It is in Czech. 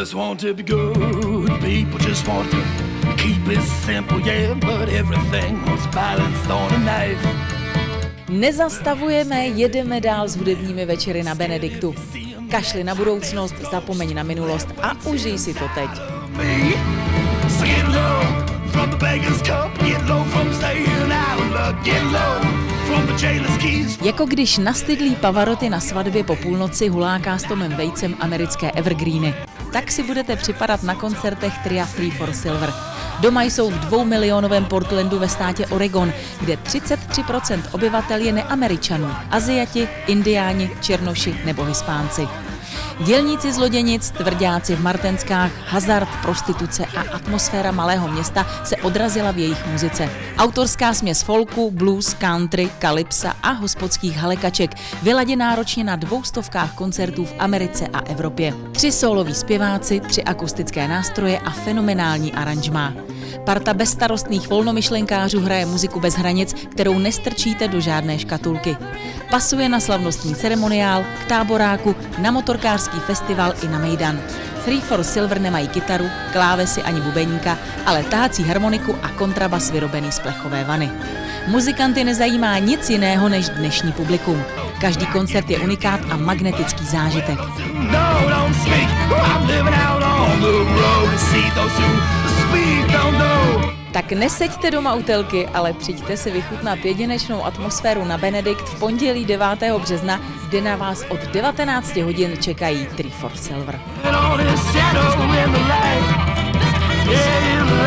just want to be good, people just want to keep it simple, yeah, but everything was balanced on a knife. Nezastavujeme, jedeme dál s hudebními večery na Benediktu. Kašli na budoucnost, zapomeň na minulost a užij si to teď. Jako když nastydlý Pavarotti na svatbě po půlnoci huláká s Tomem Waitsem americké evergreeny. Tak si budete připadat na koncertech tria Three for Silver. Doma jsou v 2milionovém Portlandu ve státě Oregon, kde 33% obyvatel je neameričanů, Aziati, Indiáni, Černoši nebo Hispánci. Dělníci z loděnic, tvrďáci v martenskách, hazard, prostituce a atmosféra malého města se odrazila v jejich muzice. Autorská směs folku, blues, country, kalypsa a hospodských halekaček, vyladěná ročně na 200 koncertů v Americe a Evropě. 3 sóloví zpěváci, 3 akustické nástroje a fenomenální aranžmá. Parta bezstarostných volnomyšlenkářů hraje muziku bez hranic, kterou nestrčíte do žádné škatulky. Pasuje na slavnostní ceremoniál, k táboráku, na motorkářský festival i na mejdan. Three for Silver nemají kytaru, klávesy ani bubeníka, ale tahací harmoniku a kontrabas vyrobený z plechové vany. Muzikanty nezajímá nic jiného než dnešní publikum. Každý koncert je unikát a magnetický zážitek. Tak neseďte doma u telky, ale přijďte si vychutnat jedinečnou atmosféru na Benedikt v pondělí 9. března, kde na vás od 19 hodin čekají Three for Silver.